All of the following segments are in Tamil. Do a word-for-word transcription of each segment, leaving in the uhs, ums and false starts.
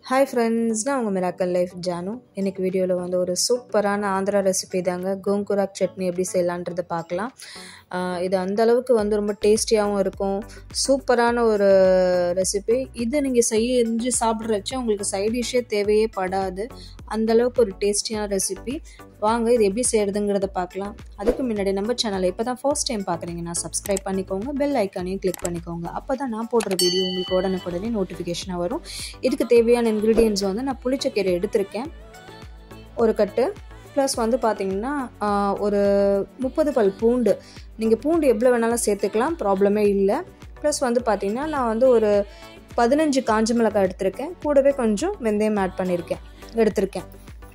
Hi friends, நான் உங்கள் மிராக்கல் லைஃப் ஜானு. இன்னைக்கு வீடியோவில் வந்து ஒரு சூப்பரான ஆந்திரா ரெசிபி தாங்க. கோங்குராக் சட்னி எப்படி செய்யலான்றதை பார்க்கலாம். இது அந்த அளவுக்கு வந்து ரொம்ப டேஸ்டியாகவும் இருக்கும். சூப்பரான ஒரு ரெசிபி. இது நீங்கள் செஞ்சு சாப்பிட்றச்ச உங்களுக்கு சைட் டிஷ்ஷே தேவையே படாது. அந்தளவுக்கு ஒரு டேஸ்டியான ரெசிபி. வாங்க இது எப்படி செய்கிறதுங்கிறத பார்க்கலாம். அதுக்கு முன்னாடி நம்ம சேனலை இப்போ தான் ஃபர்ஸ்ட் டைம் பார்க்குறீங்கன்னா சப்ஸ்கிரைப் பண்ணிக்கோங்க, பெல் ஐக்கானையும் கிளிக் பண்ணிக்கோங்க. அப்போ தான் நான் போடுற வீடியோ உங்களுக்கு உடனுக்குடனே நோட்டிஃபிகேஷனாக வரும். இதுக்கு தேவையான இன்க்ரீடியன்ட்ஸ் வந்து நான் புளிச்சக்கீரை எடுத்திருக்கேன் ஒரு கட்டு, ப்ளஸ் வந்து பார்த்திங்கன்னா ஒரு முப்பது பல் பூண்டு. நீங்கள் பூண்டு எவ்வளோ வேணாலும் சேர்த்துக்கலாம், ப்ராப்ளமே இல்லை. ப்ளஸ் வந்து பார்த்திங்கன்னா நான் வந்து ஒரு பதினஞ்சு காஞ்ச மிளகாய் எடுத்திருக்கேன். கூடவே கொஞ்சம் வெந்தயம் ஆட் பண்ணியிருக்கேன் எடுத்திருக்கேன்.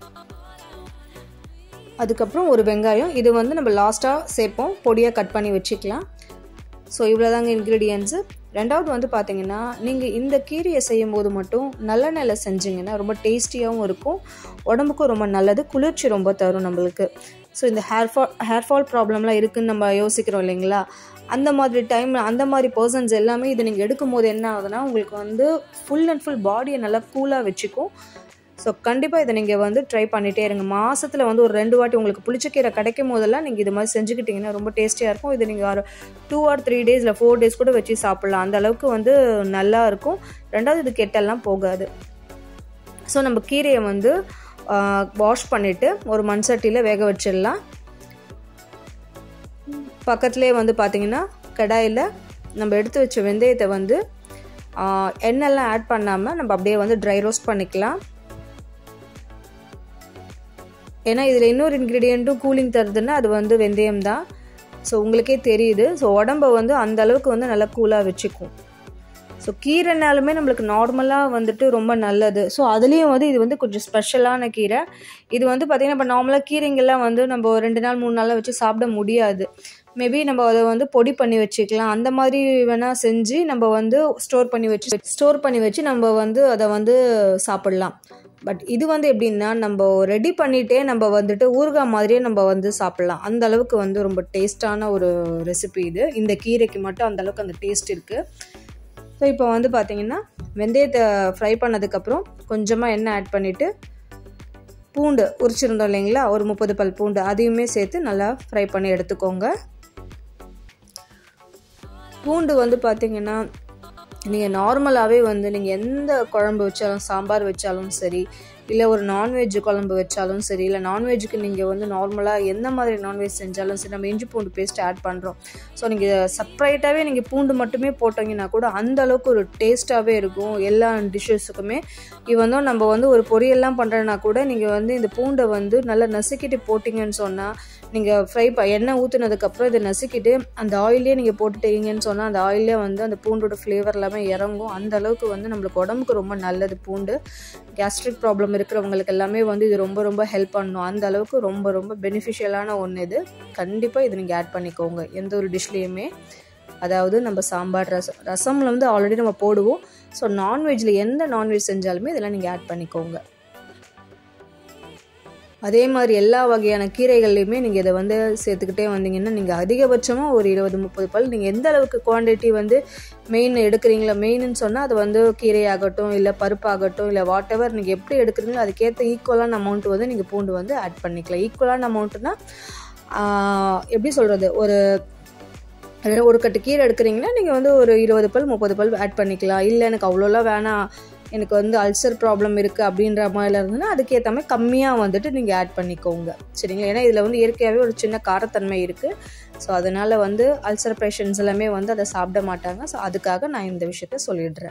அதுக்கப்புறம் ஒரு வெங்காயம், இது வந்து நம்ம லாஸ்ட்டாக சேர்ப்போம், பொடியாக கட் பண்ணி வச்சுக்கலாம். ஸோ இவ்வளோதாங்க இன்க்ரீடியன்ட்ஸு. ரெண்டாவது வந்து பார்த்திங்கன்னா நீங்கள் இந்த கீரையை செய்யும் போது மட்டும் நல்லெண்ணெயில் செஞ்சிங்கன்னா ரொம்ப டேஸ்டியாகவும் இருக்கும், உடம்புக்கும் ரொம்ப நல்லது, குளிர்ச்சி ரொம்ப தரும் நம்மளுக்கு. ஸோ இந்த ஹேர் ஃபால் ஹேர் ஃபால் ப்ராப்ளம்லாம் இருக்குதுன்னு நம்ம யோசிக்கிறோம் இல்லைங்களா, அந்த மாதிரி டைம் அந்த மாதிரி பர்சன்ஸ் எல்லாமே இதை நீங்கள் எடுக்கும் போது என்ன ஆகுதுன்னா உங்களுக்கு வந்து ஃபுல் அண்ட் ஃபுல் பாடியை நல்லா கூலாக வச்சுக்கும். ஸோ கண்டிப்பாக இதை நீங்கள் வந்து ட்ரை பண்ணிகிட்டே இருங்க. மாதத்தில் வந்து ஒரு ரெண்டு வாட்டி உங்களுக்கு புளிச்சக்கீரை கிடைக்கும் போதெல்லாம் நீங்கள் இது மாதிரி செஞ்சுக்கிட்டிங்கன்னா ரொம்ப டேஸ்டியாக இருக்கும். இது நீங்கள் ஒரு டூ ஆர் த்ரீ டேஸ் இல்லை ஃபோர் டேஸ் கூட வச்சு சாப்பிட்லாம். அந்த அளவுக்கு வந்து நல்லா இருக்கும். ரெண்டாவது இது கெட்டெல்லாம் போகாது. ஸோ நம்ம கீரையை வந்து வாஷ் பண்ணிவிட்டு ஒரு மண் சட்டியில் வேக வச்சிடலாம். பக்கத்துலேயே வந்து பார்த்திங்கன்னா கடாயில் நம்ம எடுத்து வச்ச வெந்தயத்தை வந்து எண்ணெய்லாம் ஆட் பண்ணாமல் நம்ம அப்படியே வந்து ட்ரை ரோஸ்ட் பண்ணிக்கலாம். ஏன்னா இதில் இன்னொரு இன்க்ரீடியண்ட்டும் கூலிங் தருதுன்னா அது வந்து வெந்தயம் தான். ஸோ உங்களுக்கே தெரியுது. ஸோ உடம்பை வந்து அந்த அளவுக்கு வந்து நல்லா கூலாக வச்சுக்கும். ஸோ கீரைனாலுமே நம்மளுக்கு நார்மலாக வந்துட்டு ரொம்ப நல்லது. ஸோ அதுலேயும் வந்து இது வந்து கொஞ்சம் ஸ்பெஷலான கீரை. இது வந்து பார்த்திங்கன்னா இப்போ நார்மலாக கீரைங்கெல்லாம் வந்து நம்ம ரெண்டு நாள் மூணு நாளில் வச்சு சாப்பிட முடியாது. மேபி நம்ம அதை வந்து பொடி பண்ணி வச்சுக்கலாம். அந்த மாதிரி வேணால் செஞ்சு நம்ம வந்து ஸ்டோர் பண்ணி வச்சு ஸ்டோர் பண்ணி வச்சு நம்ம வந்து அதை வந்து சாப்பிட்லாம். பட் இது வந்து எப்படின்னா நம்ம ரெடி பண்ணிகிட்டே நம்ம வந்துட்டு ஊறுகாய் மாதிரியே நம்ம வந்து சாப்பிட்லாம். அந்த அளவுக்கு வந்து ரொம்ப டேஸ்டான ஒரு ரெசிபி இது. இந்த கீரைக்கு மட்டும் அந்த அளவுக்கு அந்த டேஸ்ட் இருக்குது. ஸோ இப்போ வந்து பார்த்திங்கன்னா வெந்தயத்தை ஃப்ரை பண்ணதுக்கப்புறம் கொஞ்சமாக எண்ணெய் ஆட் பண்ணிவிட்டு பூண்டு உரிச்சிருந்தோம் இல்லைங்களா, ஒரு முப்பது பல் பூண்டு அதையுமே சேர்த்து நல்லா ஃப்ரை பண்ணி எடுத்துக்கோங்க. பூண்டு வந்து பார்த்திங்கன்னா நீங்கள் நார்மலாகவே வந்து நீங்கள் எந்த குழம்பு வச்சாலும், சாம்பார் வச்சாலும் சரி, இல்லை ஒரு நான்வெஜ் குழம்பு வச்சாலும் சரி, இல்லை நான்வெஜ்ஜுக்கு நீங்கள் வந்து நார்மலாக எந்த மாதிரி நான்வெஜ் செஞ்சாலும் சரி நம்ம இஞ்சி பூண்டு பேஸ்ட் ஆட் பண்ணுறோம். ஸோ நீங்கள் செப்பரேட்டாகவே நீங்கள் பூண்டு மட்டுமே போட்டிங்கன்னா கூட அந்த அளவுக்கு ஒரு டேஸ்ட்டாகவே இருக்கும் எல்லா டிஷ்ஷஸுக்குமே. இவன் தான் நம்ம வந்து ஒரு பொரியல்லாம் பண்ணுறேன்னா கூட நீங்கள் வந்து இந்த பூண்டை வந்து நல்லா நசுக்கிட்டு போட்டிங்கன்னு சொன்னால், நீங்கள் ஃப்ரை ப எண்ணெய் ஊற்றுனதுக்கப்புறம் இதை நசுக்கிட்டு அந்த ஆயிலே நீங்கள் போட்டுட்டீங்கன்னு சொன்னால் அந்த ஆயிலே வந்து அந்த பூண்டோட ஃப்ளேவர் எல்லாமே இறங்கும். அந்த அளவுக்கு வந்து நம்மளுக்கு உடம்புக்கு ரொம்ப நல்லது பூண்டு. கேஸ்ட்ரிக் ப்ராப்ளம் இருக்கிறவங்களுக்கு எல்லாமே வந்து இது ரொம்ப ரொம்ப ஹெல்ப் பண்ணும். அந்த அளவுக்கு ரொம்ப ரொம்ப பெனிஃபிஷியலான ஒன்று இது. கண்டிப்பாக இது நீங்கள் ஆட் பண்ணிக்கோங்க எந்த ஒரு டிஷ்லேயுமே. அதாவது நம்ம சாம்பார், ரசம் ரசமில் வந்து ஆல்ரெடி நம்ம போடுவோம். ஸோ நான்வெஜ்ஜில் எந்த நான்வெஜ் செஞ்சாலுமே இதெல்லாம் நீங்கள் ஆட் பண்ணிக்கோங்க. அதே மாதிரி எல்லா வகையான கீரைகள்லையுமே நீங்கள் இதை வந்து சேர்த்துக்கிட்டே வந்தீங்கன்னா நீங்கள் அதிகபட்சமாக ஒரு இருபது முப்பது பல் நீங்கள் எந்த அளவுக்கு குவான்டிட்டி வந்து மெயின் எடுக்கிறீங்களா, மெயின்னு சொன்னால் அது வந்து கீரையாகட்டும் இல்லை பருப்பாகட்டும் இல்லை வாட் எவர் நீங்கள் எப்படி எடுக்கிறீங்களோ அதுக்கேற்ற ஈக்குவலான அமௌண்ட் வந்து நீங்கள் பூண்டு வந்து ஆட் பண்ணிக்கலாம். ஈக்குவலான அமௌண்ட்டுனா எப்படி சொல்கிறது, ஒரு ஒரு கட்டு கீரை எடுக்கிறீங்கன்னா நீங்கள் வந்து ஒரு இருபது பல் முப்பது பல் ஆட் பண்ணிக்கலாம். இல்லை எனக்கு அவ்வளோலாம் வேணாம், எனக்கு வந்து அல்சர் ப்ராப்ளம் இருக்குது அப்படின்ற மாதிரிலாம் இருந்ததுன்னா அதுக்கேற்ற மாதிரி கம்மியாக வந்துட்டு நீங்கள் ஆட் பண்ணிக்கோங்க, சரிங்களா. ஏன்னா இதில் வந்து இயற்கையாகவே ஒரு சின்ன காரத்தன்மை இருக்குது. ஸோ அதனால் வந்து அல்சர் பேஷண்ட்ஸ் எல்லாமே வந்து அதை சாப்பிட மாட்டாங்க. ஸோ அதுக்காக நான் இந்த விஷயத்த சொல்லிடுறேன்.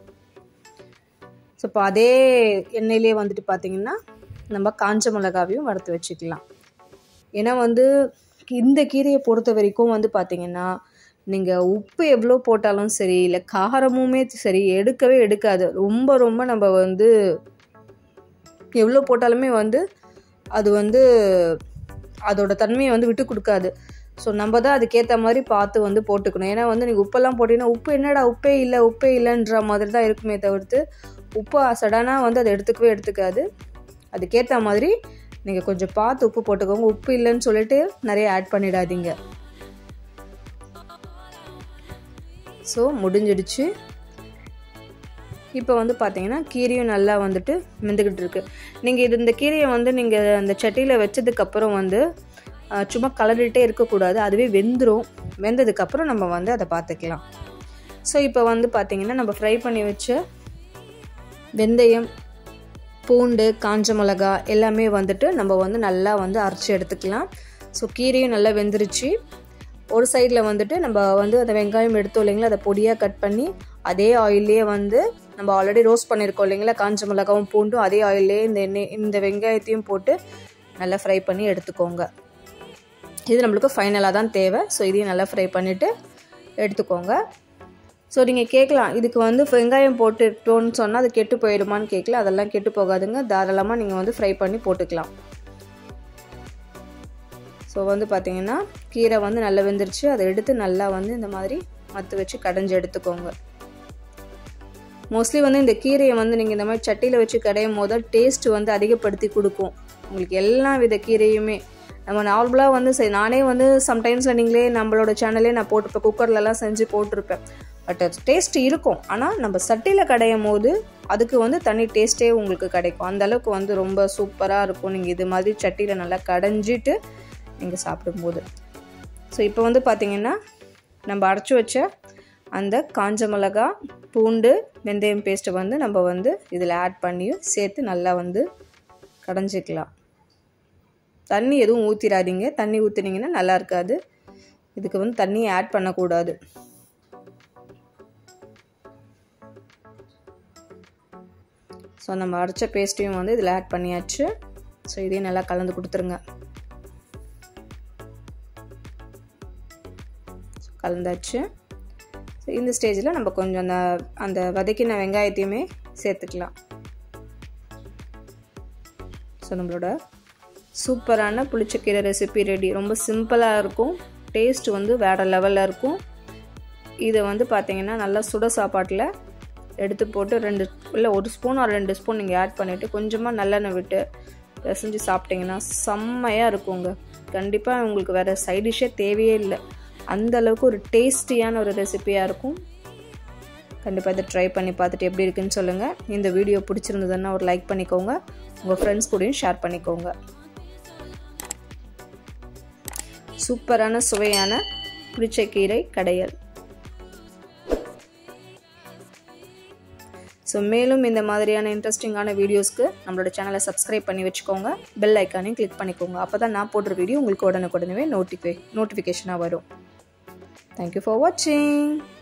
ஸோ இப்போ அதே எண்ணெயிலே வந்துட்டு பார்த்திங்கன்னா நம்ம காஞ்ச மிளகாவையும் வறுத்து வச்சுக்கலாம். ஏன்னா வந்து இந்த கீரையை பொறுத்த வரைக்கும் வந்து பார்த்திங்கன்னா நீங்கள் உப்பு எவ்வளோ போட்டாலும் சரி, இல்லை காரமுமே சரி எடுக்கவே எடுக்காது. ரொம்ப ரொம்ப நம்ம வந்து எவ்வளோ போட்டாலுமே வந்து அது வந்து அதோட தன்மையை வந்து விட்டு கொடுக்காது. ஸோ நம்ம தான் அதுக்கேற்ற மாதிரி பார்த்து வந்து போட்டுக்கணும். ஏன்னா வந்து நீங்கள் உப்பெல்லாம் போட்டிங்கன்னா உப்பு என்னடா உப்பே இல்லை உப்பே இல்லைன்ற மாதிரி தான் இருக்குமே தவிர்த்து உப்பு சடனாக வந்து அதை எடுத்துக்கவே எடுத்துக்காது. அதுக்கேற்ற மாதிரி நீங்கள் கொஞ்சம் பார்த்து உப்பு போட்டுக்கோங்க. உப்பு இல்லைன்னு சொல்லிட்டு நிறைய ஆட் பண்ணிடாதீங்க. ஸோ முடிஞ்சிடுச்சு. இப்போ வந்து பார்த்தீங்கன்னா கீரையும் நல்லா வந்துட்டு வெந்துக்கிட்டு இருக்குது. நீங்கள் இது இந்த கீரையை வந்து நீங்கள் அந்த சட்டியில் வச்சதுக்கப்புறம் வந்து சும்மா கலரிட்டே இருக்கக்கூடாது, அதுவே வெந்துடும். வெந்ததுக்கப்புறம் நம்ம வந்து அதை பார்த்துக்கலாம். ஸோ இப்போ வந்து பார்த்திங்கன்னா நம்ம ஃப்ரை பண்ணி வச்ச வெந்தயம், பூண்டு, காஞ்ச மிளகா எல்லாமே வந்துட்டு நம்ம வந்து நல்லா வந்து அரைச்சி எடுத்துக்கலாம். ஸோ கீரையும் நல்லா வெந்துருச்சு. ஒரு சைடில் வந்துட்டு நம்ம வந்து அந்த வெங்காயம் எடுத்தோம் இல்லைங்களா, அதை பொடியாக கட் பண்ணி அதே ஆயிலே வந்து நம்ம ஆல்ரெடி ரோஸ்ட் பண்ணியிருக்கோம் இல்லைங்களா, காஞ்ச மிளகாவும் பூண்டும் அதே ஆயிலே இந்த எண்ணெய் இந்த வெங்காயத்தையும் போட்டு நல்லா ஃப்ரை பண்ணி எடுத்துக்கோங்க. இது நம்மளுக்கு ஃபைனலாக தான் தேவை. ஸோ இதையும் நல்லா ஃப்ரை பண்ணிவிட்டு எடுத்துக்கோங்க. ஸோ நீங்கள் கேட்கலாம், இதுக்கு வந்து வெங்காயம் போட்டுட்டோன்னு சொன்னால் அது கெட்டு போயிடுமான்னு கேட்கல. அதெல்லாம் கெட்டு போகாதுங்க, தாராளமாக நீங்கள் வந்து ஃப்ரை பண்ணி போட்டுக்கலாம். ஸோ வந்து பார்த்திங்கன்னா கீரை வந்து நல்லா வெந்துருச்சு. அதை எடுத்து நல்லா வந்து இந்த மாதிரி மத்து வச்சு கடைஞ்சி எடுத்துக்கோங்க. மோஸ்ட்லி வந்து இந்த கீரையை வந்து நீங்கள் இந்த மாதிரி சட்டியில் வச்சு கடையும் போது டேஸ்ட்டு வந்து அதிகப்படுத்தி கொடுக்கும் உங்களுக்கு. எல்லா வித கீரையுமே நம்ம நார்மலாக வந்து சரி, நானே வந்து சம்டைம்ஸில் நீங்களே நம்மளோட சேனலே நான் போட்டிருப்பேன், குக்கர்லலாம் செஞ்சு போட்டிருப்பேன். பட் டேஸ்ட் இருக்கும். ஆனால் நம்ம சட்டியில் கடையும் போது அதுக்கு வந்து தனி டேஸ்ட்டே உங்களுக்கு கிடைக்கும். அந்தளவுக்கு வந்து ரொம்ப சூப்பராக இருக்கும் நீங்கள் இது மாதிரி சட்டியில் நல்லா கடைஞ்சிட்டு நீங்கள் சாப்பிடும்போது. ஸோ இப்போ வந்து பார்த்திங்கன்னா நம்ம அரைச்சி வச்ச அந்த காஞ்ச மிளகா, பூண்டு, வெந்தயம் பேஸ்ட்டை வந்து நம்ம வந்து இதில் ஆட் பண்ணியும் சேர்த்து நல்லா வந்து கடைஞ்சிக்கலாம். தண்ணி எதுவும் ஊற்றிடாதீங்க. தண்ணி ஊற்றினீங்கன்னா நல்லா இருக்காது. இதுக்கு வந்து தண்ணி ஆட் பண்ணக்கூடாது. ஸோ நம்ம அரைச்ச பேஸ்ட்டையும் வந்து இதில் ஆட் பண்ணியாச்சு. ஸோ இதையும் நல்லா கலந்து கொடுத்துருங்க. கலந்தாச்சு. ஸோ இந்த ஸ்டேஜில் நம்ம கொஞ்சம் அந்த அந்த வதக்கின வெங்காயத்தையுமே சேர்த்துக்கலாம். ஸோ நம்மளோட சூப்பரான புளிச்சக்கீரை ரெசிபி ரெடி. ரொம்ப சிம்பிளாக இருக்கும், டேஸ்ட் வந்து வேறு லெவலில் இருக்கும். இதை வந்து பார்த்திங்கன்னா நல்லா சுட சாப்பாட்டில் எடுத்து போட்டு ரெண்டு இல்லை ஒரு ஸ்பூன் ஒரு ரெண்டு ஸ்பூன் நீங்கள் ஆட் பண்ணிவிட்டு கொஞ்சமாக நல்லெண்ணெய் விட்டு பிசைஞ்சு சாப்பிட்டிங்கன்னா செம்மையாக இருக்குங்க. கண்டிப்பாக உங்களுக்கு வேறு சைட் டிஷ்ஷே தேவையே இல்லை. அந்த அளவுக்கு ஒரு டேஸ்டியான ஒரு ரெசிபியாக இருக்கும். கண்டிப்பாக இதை ட்ரை பண்ணி பார்த்துட்டு எப்படி இருக்குன்னு சொல்லுங்கள். இந்த வீடியோ பிடிச்சிருந்ததுன்னா ஒரு லைக் பண்ணிக்கோங்க, உங்கள் ஃப்ரெண்ட்ஸ் கூடயும் ஷேர் பண்ணிக்கோங்க. சூப்பரான சுவையான புளிச்சக்கீரை கடையல். ஸோ மேலும் இந்த மாதிரியான இன்ட்ரெஸ்டிங்கான வீடியோஸ்க்கு நம்மளோட சேனலை சப்ஸ்கிரைப் பண்ணி வச்சுக்கோங்க. பெல் ஐக்கானையும் கிளிக் பண்ணிக்கோங்க. அப்போ தான் நான் போடுற வீடியோ உங்களுக்கு உடனுக்குடனே நோட்டிஃபை நோட்டிஃபிகேஷனாக வரும். Thank you for watching.